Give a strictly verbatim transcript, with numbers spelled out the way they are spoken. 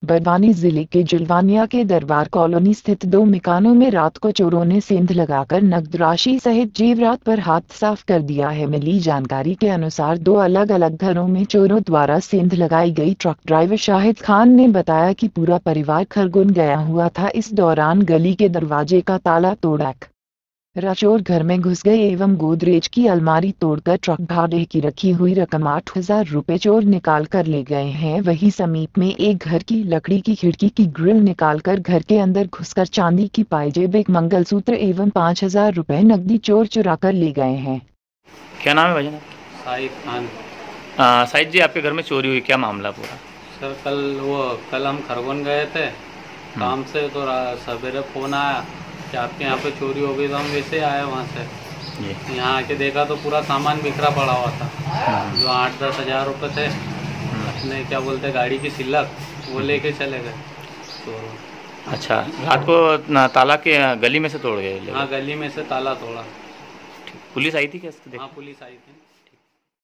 बड़वानी जिले के जुलवानिया के दरबार कॉलोनी स्थित दो मकानों में रात को चोरों ने सेंध लगाकर नकद राशि सहित जेवरात पर हाथ साफ कर दिया है। मिली जानकारी के अनुसार दो अलग अलग घरों में चोरों द्वारा सेंध लगाई गई। ट्रक ड्राइवर शाहिद खान ने बताया कि पूरा परिवार खरगोन गया हुआ था। इस दौरान गली के दरवाजे का ताला तोड़ा चोर घर में घुस गए एवं गोदरेज की अलमारी तोड़कर ट्रक भाड़े की रखी हुई रकम आठ हजार रुपये चोर निकाल कर ले गए हैं। वहीं समीप में एक घर की लकड़ी की खिड़की की ग्रिल निकालकर घर के अंदर घुसकर चांदी की पायजेब, एक मंगलसूत्र एवं पाँच हजार रुपये नकदी चोर चुरा कर ले गए हैं। क्या नाम है भाईजान? शाहिद खान। आ, शाहिद जी, आपके घर में चोरी हुई, क्या मामला पूरा? सर कल वो कल हम खरगोन गए थे काम से, तो सवेरे फ़ोन आया कि आपके यहाँ पे चोरी हो गई। तो हम वैसे आए वहाँ से, यहाँ आके देखा तो पूरा सामान बिखरा पड़ा हुआ था। जो आठ दस हज़ार रुपये थे अपने क्या बोलते गाड़ी की सिलक, वो लेके चले गए चोर। अच्छा, रात को न, ताला के गली में से तोड़ गए? हाँ, गली में से ताला तोड़ा। पुलिस आई थी क्या इसके? हाँ, पुलिस आई थी।